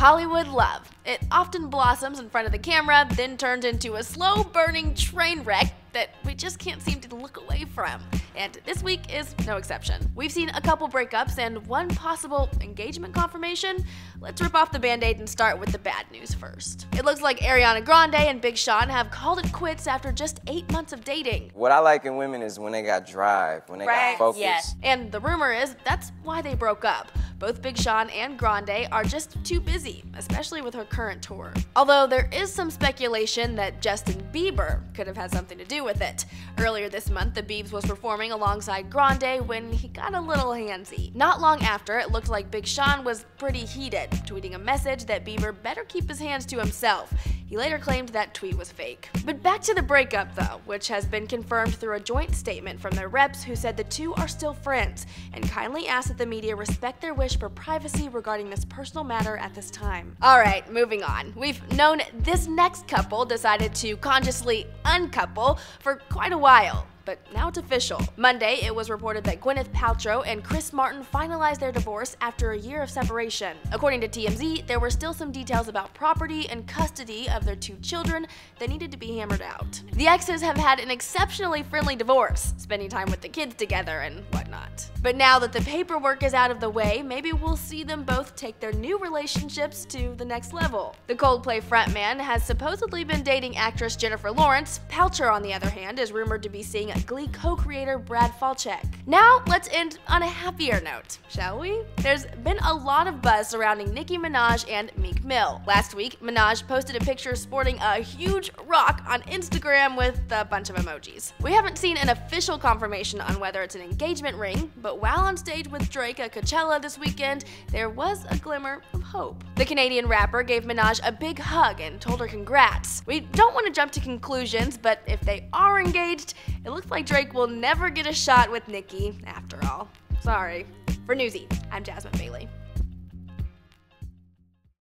Hollywood love. It often blossoms in front of the camera, then turns into a slow-burning train wreck that we just can't seem to look away from. And this week is no exception. We've seen a couple breakups and one possible engagement confirmation. Let's rip off the band-aid and start with the bad news first. It looks like Ariana Grande and Big Sean have called it quits after just 8 months of dating. What I like in women is when they got drive, when they got focus. Yes. And the rumor is that's why they broke up. Both Big Sean and Grande are just too busy, especially with her current tour. Although there is some speculation that Justin Bieber could have had something to do with it. Earlier this month, the Biebs was performing alongside Grande when he got a little handsy. Not long after, it looked like Big Sean was pretty heated, tweeting a message that Bieber better keep his hands to himself. He later claimed that tweet was fake. But back to the breakup though, which has been confirmed through a joint statement from their reps who said the two are still friends and kindly asked that the media respect their wish for privacy regarding this personal matter at this time. Alright, moving on. We've known this next couple decided to consciously uncouple for quite a while. But now it's official. Monday, it was reported that Gwyneth Paltrow and Chris Martin finalized their divorce after a year of separation. According to TMZ, there were still some details about property and custody of their 2 children that needed to be hammered out. The exes have had an exceptionally friendly divorce, spending time with the kids together and whatnot. But now that the paperwork is out of the way, maybe we'll see them both take their new relationships to the next level. The Coldplay frontman has supposedly been dating actress Jennifer Lawrence. Paltrow, on the other hand, is rumored to be seeing Glee co-creator Brad Falchuk. Now, let's end on a happier note, shall we? There's been a lot of buzz surrounding Nicki Minaj and Meek Mill. Last week, Minaj posted a picture sporting a huge rock on Instagram with a bunch of emojis. We haven't seen an official confirmation on whether it's an engagement ring, but while on stage with Drake at Coachella this weekend, there was a glimmer of hope. The Canadian rapper gave Minaj a big hug and told her congrats. We don't want to jump to conclusions, but if they are engaged, it looks like Drake will never get a shot with Nicki after all. Sorry. For Newsy, I'm Jasmine Bailey.